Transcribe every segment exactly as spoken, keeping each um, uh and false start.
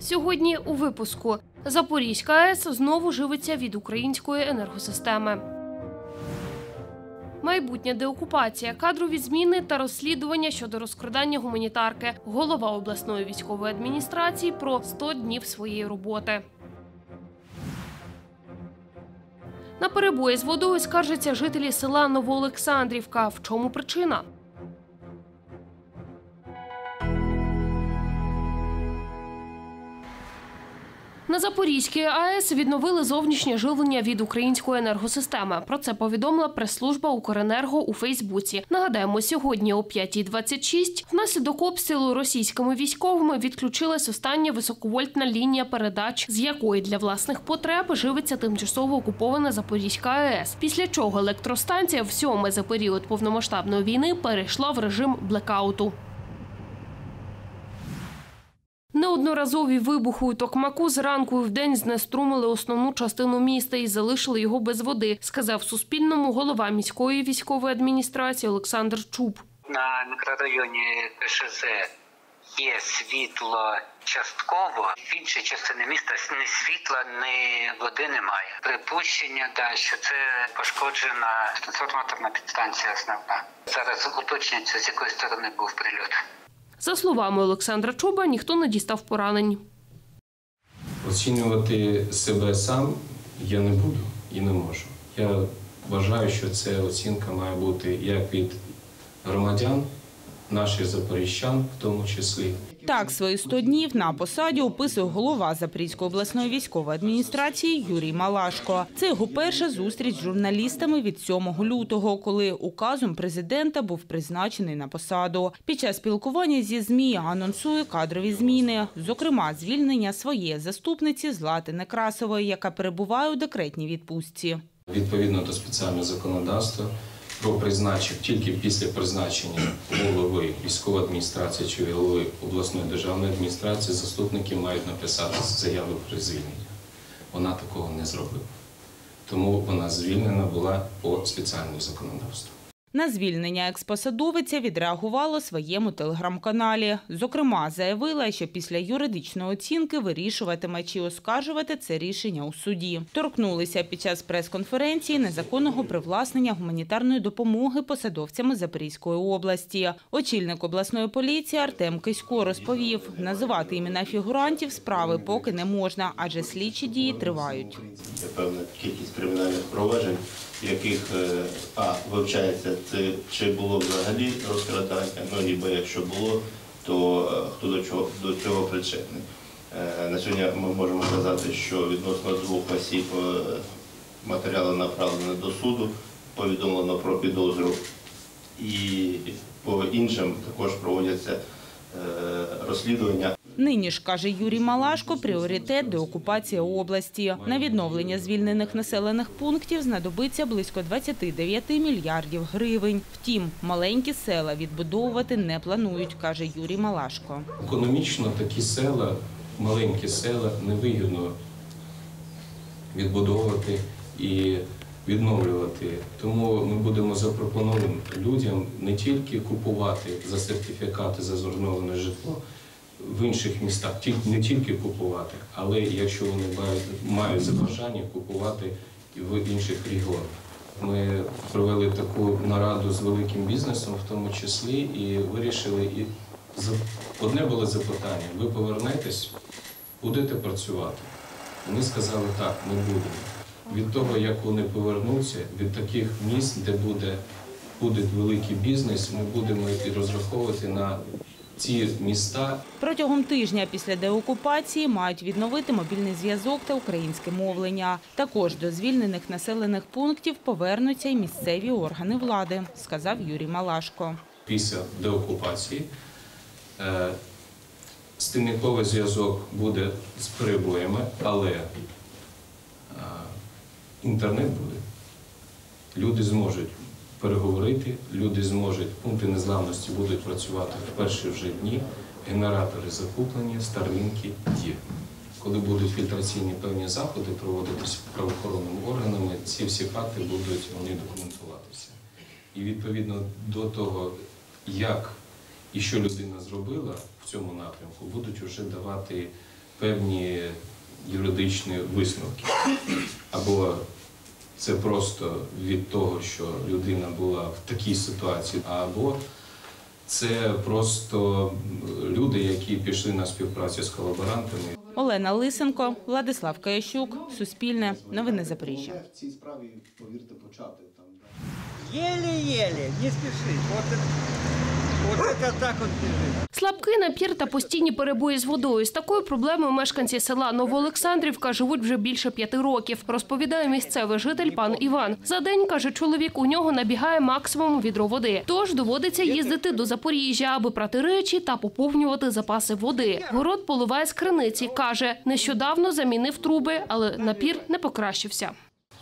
Сьогодні у випуску. Запорізька АЕС знову живиться від української енергосистеми. Майбутня деокупація, кадрові зміни та розслідування щодо розкрадання гуманітарки. Голова обласної військової адміністрації про сто днів своєї роботи. На перебої з водою скаржаться жителі села Новоолександрівка. В чому причина? На Запорізькій АЕС відновили зовнішнє живлення від української енергосистеми. Про це повідомила прес-служба Укренерго у Фейсбуці. Нагадаємо, сьогодні о п'ятій двадцять шість внаслідок обстрілу російськими військовими відключилась остання високовольтна лінія передач, з якої для власних потреб живиться тимчасово окупована Запорізька АЕС. Після чого електростанція всьоме за період повномасштабної війни перейшла в режим блекауту. Неодноразові вибухи у Токмаку зранку і вдень знеструмили основну частину міста і залишили його без води, сказав Суспільному голова міської військової адміністрації Олександр Чуб. На мікрорайоні ПШЗ є світло частково, в іншій частині міста ні світла, ні води немає. Припущення, да, що це пошкоджена трансформаторна підстанція основна. Зараз уточнюється, з якої сторони був прильот. За словами Олександра Чуба, ніхто не дістав поранень. Оцінювати себе сам я не буду і не можу. Я вважаю, що ця оцінка має бути як від громадян, наших запоріжчан в тому числі. Так, свої сто днів на посаді описує голова Запорізької обласної військової адміністрації Юрій Малашко. Це його перша зустріч з журналістами від сьомого лютого, коли указом президента був призначений на посаду. Під час спілкування зі ЗМІ анонсує кадрові зміни, зокрема звільнення своєї заступниці Злати Некрасової, яка перебуває у декретній відпустці. Відповідно до спеціального законодавства, про призначення, тільки після призначення голови військової адміністрації чи голови обласної державної адміністрації заступники мають написати заяву про звільнення. Вона такого не зробила. Тому вона звільнена була по спеціальному законодавству. На звільнення експосадовиця відреагувала у своєму телеграм-каналі. Зокрема, заявила, що після юридичної оцінки вирішуватиме, чи оскаржувати це рішення у суді. Торкнулися під час прес-конференції незаконного привласнення гуманітарної допомоги посадовцями Запорізької області. Очільник обласної поліції Артем Кисько розповів, називати імена фігурантів справи поки не можна, адже слідчі дії тривають. Є певна кількість кримінальних проваджень, в яких а, вивчається, це, чи було взагалі розкрадання, ну, ніби якщо було, то хто до чого, до цього причетний. На сьогодні ми можемо сказати, що відносно двох осіб матеріали направлені до суду, повідомлено про підозру, і по іншим також проводяться розслідування. Нині ж, каже Юрій Малашко, пріоритет – деокупація області. На відновлення звільнених населених пунктів знадобиться близько двадцяти дев'яти мільярдів гривень. Втім, маленькі села відбудовувати не планують, каже Юрій Малашко. Економічно такі села, маленькі села, невигідно відбудовувати і відновлювати. Тому ми будемо запропонувати людям не тільки купувати за сертифікати за зруйноване житло, в інших містах, не тільки купувати, але якщо вони мають за бажання купувати і в інших регіонах. Ми провели таку нараду з великим бізнесом в тому числі і вирішили, і одне було запитання, ви повернетесь, будете працювати? Вони сказали, так, ми будемо. Від того, як вони повернуться, від таких міст, де буде, буде великий бізнес, ми будемо і розраховувати на ці міста. Протягом тижня після деокупації мають відновити мобільний зв'язок та українське мовлення. Також до звільнених населених пунктів повернуться й місцеві органи влади, сказав Юрій Малашко. Після деокупації е, стільниковий зв'язок буде з перебоями, але е, інтернет буде. Люди зможуть переговорити, люди зможуть, пункти незламності будуть працювати в перші вже дні, генератори закуплені, старлінки є. Коли будуть фільтраційні певні заходи проводитися правоохоронними органами, ці всі факти будуть вони документуватися. І відповідно до того, як і що людина зробила в цьому напрямку, будуть вже давати певні юридичні висновки. Або це просто від того, що людина була в такій ситуації, або це просто люди, які пішли на співпрацю з колаборантами. Олена Лисенко, Владислав Киящук, Суспільне, Новини Запоріжжя. В цій справі, повірте, почати там. Еле-еле, не спеши. Вот это, вот это так вот бежит. Слабкий напір та постійні перебої з водою. З такою проблемою мешканці села Новоолександрівка живуть вже більше п'яти років, розповідає місцевий житель пан Іван. За день, каже чоловік, у нього набігає максимум відро води. Тож доводиться їздити до Запоріжжя, аби прати речі та поповнювати запаси води. Город поливає з криниці, каже, нещодавно замінив труби, але напір не покращився.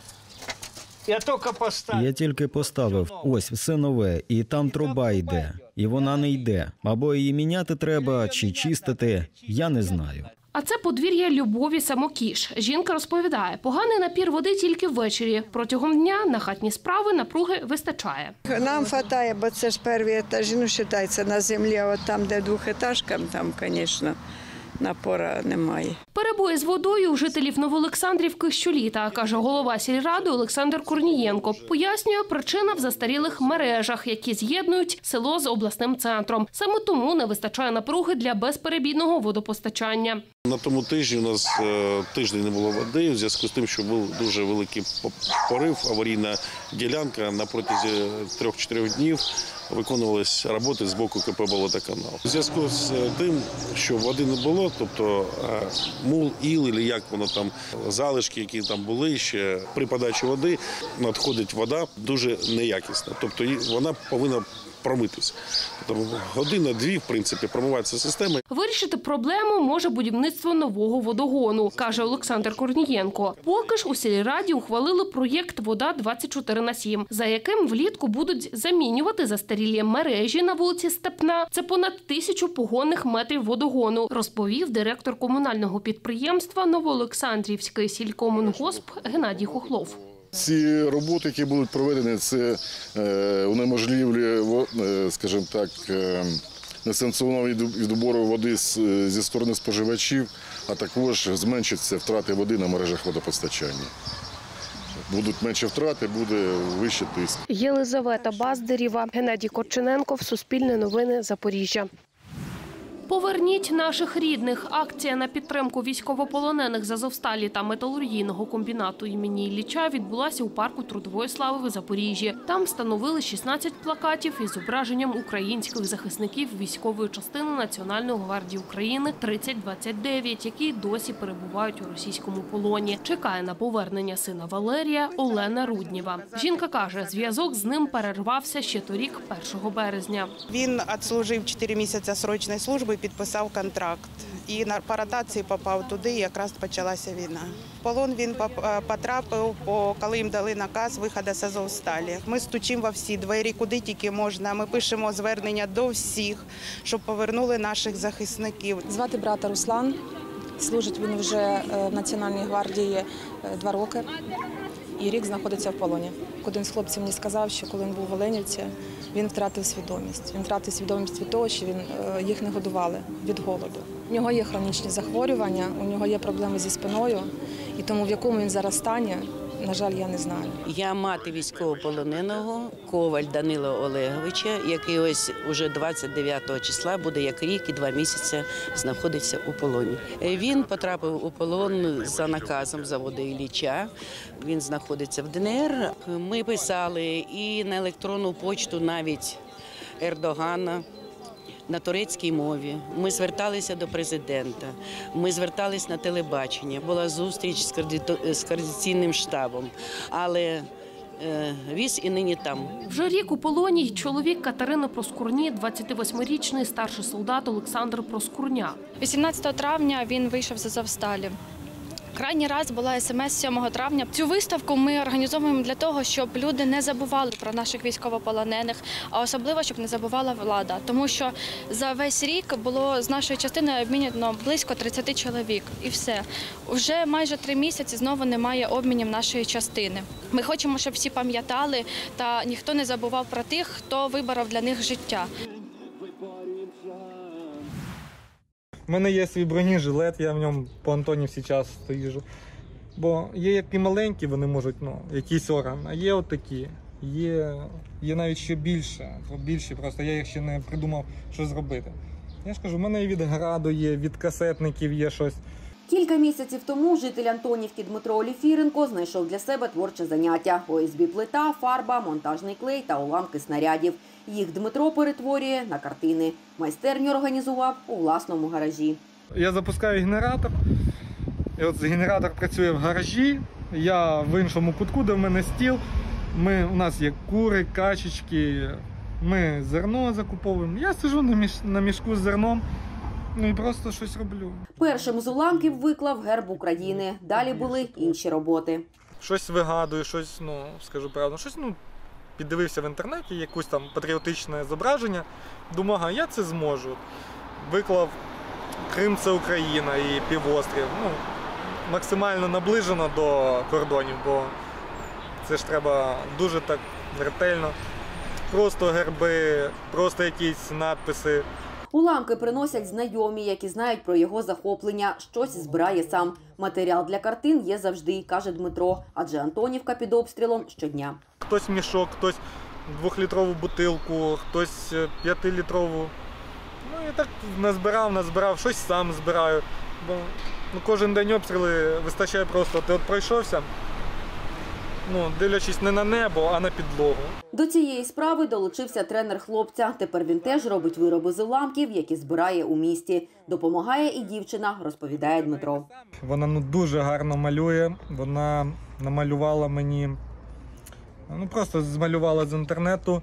Я тільки поставив. Я тільки поставив, ось все нове, і там труба йде, і вона не йде. Або її міняти треба, чи чистити, я не знаю. А це подвір'я Любові Самокіш. Жінка розповідає, поганий напір води тільки ввечері. Протягом дня на хатні справи напруги вистачає. Нам вистачає, бо це ж перші етажі, ну, вважається, на землі, а от там, де двохетажка, там, звісно, напора немає. Перебої з водою у жителів Новоолександрівки щоліта, каже голова сільради Олександр Корнієнко. Пояснює, причина в застарілих мережах, які з'єднують село з обласним центром. Саме тому не вистачає напруги для безперебійного водопостачання. На тому тижні у нас е, тиждень не було води, в зв'язку з тим, що був дуже великий порив, аварійна ділянка. На протязі трьох-чотирьох днів виконувалися роботи з боку КП «Болотоканал». У зв'язку з тим, що води не було, тобто е, мул, іл, або як воно там, залишки, які там були ще, при подачі води надходить вода дуже неякісна. Тобто вона повинна промитися. Тобто година-дві, в принципі, промиваються системи. Вирішити проблему може будівництво нового водогону, каже Олександр Корнієнко. Поки ж у сільраді ухвалили проєкт «Вода двадцять чотири на сім», за яким влітку будуть замінювати застарілі мережі на вулиці Степна. Це понад тисячу погонних метрів водогону, розповів директор комунального підприємства Новоолександрівський сількомунгосп Геннадій Хохлов. Ці роботи, які будуть проведені, це е, унеможливлює, е, скажімо так, е, несанкціонований відбору води з, зі сторони споживачів, а також зменшиться втрати води на мережах водопостачання. Будуть менші втрати, буде вищий тиск. Єлизавета Баздирєва, Геннадій Корчененков, Суспільне новини, Запоріжжя. Поверніть наших рідних. Акція на підтримку військовополонених з Азовсталі та металургійного комбінату імені Ілліча відбулася у парку Трудової слави в Запоріжжі. Там встановили шістнадцять плакатів із зображенням українських захисників військової частини Національної гвардії України тридцять двадцять дев'ять, які досі перебувають у російському полоні. Чекає на повернення сина Валерія Олена Руднєва. Жінка каже, зв'язок з ним перервався ще торік, першого березня. Він відслужив чотири місяці срочної служби, підписав контракт. І по ротації попав туди, і якраз почалася війна. В полон він потрапив, коли їм дали наказ виходу з Азовсталі. Ми стучимо во всі двері, куди тільки можна. Ми пишемо звернення до всіх, щоб повернули наших захисників. Звати брата Руслан. Служить він вже в Національній гвардії два роки. І рік знаходиться в полоні. Один з хлопців мені сказав, що коли він був в Оленівці, він втратив свідомість. Він втратив свідомість від того, що він, їх не годували від голоду. У нього є хронічні захворювання, у нього є проблеми зі спиною, і тому в якому він зараз стані, на жаль, я не знаю. Я мати військовополоненого Коваль Данила Олеговича, який ось уже двадцять дев'ятого числа буде як рік і два місяці знаходиться у полоні. Він потрапив у полон за наказом заводу Ілліча. Він знаходиться в ДНР. Ми писали і на електронну почту навіть Ердогана, на турецькій мові. Ми зверталися до президента, ми зверталися на телебачення, була зустріч з координаційним штабом, але віз і нині там. Вже рік у полоні й чоловік Катерини Проскурні, двадцятивосьмирічний старший солдат Олександр Проскурня. вісімнадцятого травня він вийшов з Азовсталі. Крайній раз була смс сьомого травня. Цю виставку ми організовуємо для того, щоб люди не забували про наших військовополонених, а особливо, щоб не забувала влада. Тому що за весь рік було з нашої частини обміняно близько тридцяти чоловік. І все. Вже майже три місяці знову немає обмінів нашої частини. Ми хочемо, щоб всі пам'ятали та ніхто не забував про тих, хто виборов для них життя. У мене є свій бронежилет, я в ньому по Антонівці часто їжджу. Бо є які маленькі, вони можуть, ну, якийсь орган, а є отакі. Є, є навіть ще більше, більші, просто я їх ще не придумав, що зробити. Я ж кажу, в мене і від граду є, від касетників є щось. Кілька місяців тому житель Антонівки Дмитро Оліфіренко знайшов для себе творче заняття – о ес бі-плита, фарба, монтажний клей та уламки снарядів. Їх Дмитро перетворює на картини. Майстерню організував у власному гаражі. Я запускаю генератор, і от генератор працює в гаражі, я в іншому кутку, де в мене стіл. Ми, у нас є кури, качечки, ми зерно закуповуємо. Я сиджу на, міш, на мішку з зерном, ну і просто щось роблю. Першим з уламків виклав герб України. Далі були інші роботи. Щось вигадую, щось, ну, скажу правду, щось, ну, піддивився в інтернеті, якусь там патріотичне зображення. Думаю, ага, я це зможу. Виклав Крим – це Україна і півострів. Ну, максимально наближено до кордонів, бо це ж треба дуже так ретельно. Просто герби, просто якісь надписи. Уламки приносять знайомі, які знають про його захоплення. Щось збирає сам. Матеріал для картин є завжди, каже Дмитро, адже Антонівка під обстрілом щодня. Хтось мішок, хтось двохлітрову бутилку, хтось п'ятилітрову. Ну і так назбирав, назбирав, щось сам збираю. Бо ну, кожен день обстріли вистачає просто, ти от пройшовся, ну, дивлячись не на небо, а на підлогу. До цієї справи долучився тренер хлопця. Тепер він теж робить вироби з уламків, які збирає у місті. Допомагає і дівчина, розповідає Дмитро. Вона ну, дуже гарно малює, вона намалювала мені, ну просто змалювала з інтернету,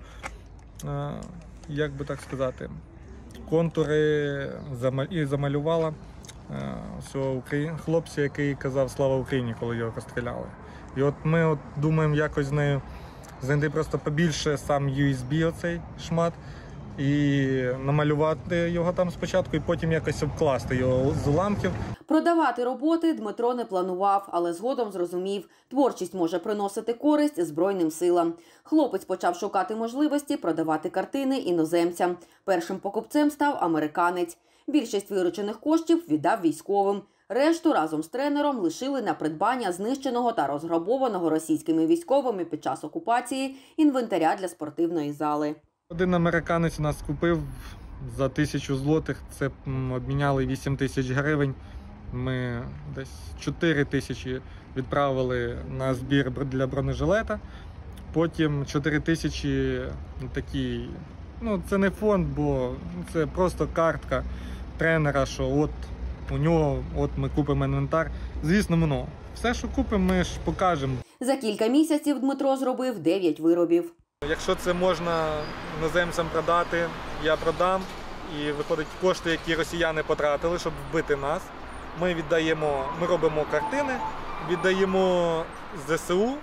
як би так сказати, контури і замалювала цього хлопця, який казав «Слава Україні», коли його розстріляли. І от ми от думаємо якось з нею знайти просто побільше сам ю ес бі, оцей шмат, і намалювати його там спочатку, і потім якось обкласти його з уламків. Продавати роботи Дмитро не планував, але згодом зрозумів, творчість може приносити користь Збройним силам. Хлопець почав шукати можливості продавати картини іноземцям. Першим покупцем став американець. Більшість виручених коштів віддав військовим. Решту разом з тренером лишили на придбання знищеного та розграбованого російськими військовими під час окупації інвентаря для спортивної зали. Один американець нас купив за тисячу злотих, це обміняли вісім тисяч гривень. Ми десь чотири тисячі відправили на збір для бронежилета, потім чотири тисячі такі, ну це не фонд, бо це просто картка тренера, що от у нього от ми купимо інвентар. Звісно, ну, все, що купимо, ми ж покажемо. За кілька місяців Дмитро зробив дев'ять виробів. Якщо це можна іноземцям продати, я продам. І виходить кошти, які росіяни потратили, щоб вбити нас. Ми віддаємо, ми робимо картини, віддаємо зе се у.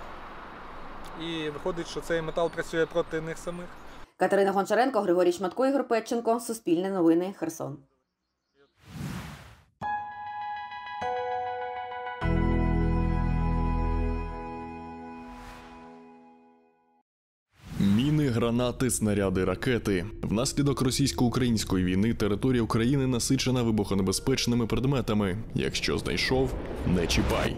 І виходить, що цей метал працює проти них самих. Катерина Гончаренко, Григорій Шматко, Ігор Петченко. Суспільне новини. Херсон. Міни, гранати, снаряди, ракети. Внаслідок російсько-української війни територія України насичена вибухонебезпечними предметами. Якщо знайшов, не чіпай.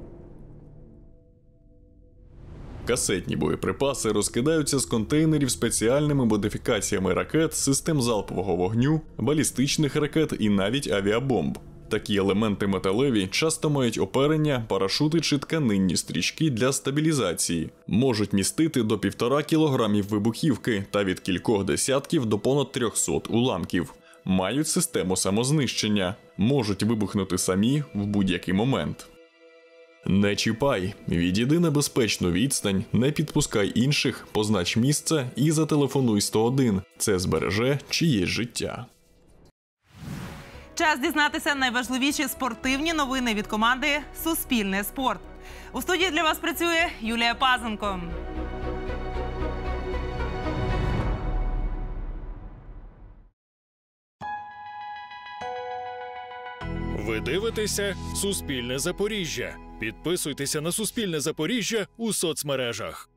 Касетні боєприпаси розкидаються з контейнерів спеціальними модифікаціями ракет, систем залпового вогню, балістичних ракет і навіть авіабомб. Такі елементи металеві часто мають оперення, парашути чи тканинні стрічки для стабілізації. Можуть містити до півтора кілограмів вибухівки та від кількох десятків до понад трьохсот уламків. Мають систему самознищення. Можуть вибухнути самі в будь-який момент. Не чіпай. Відійди на безпечну відстань, не підпускай інших, познач місце і зателефонуй сто один. Це збереже чиєсь життя. Час дізнатися найважливіші спортивні новини від команди «Суспільне спорт». У студії для вас працює Юлія Пазенко. Ви дивитеся «Суспільне Запоріжжя». Підписуйтеся на «Суспільне Запоріжжя» у соцмережах.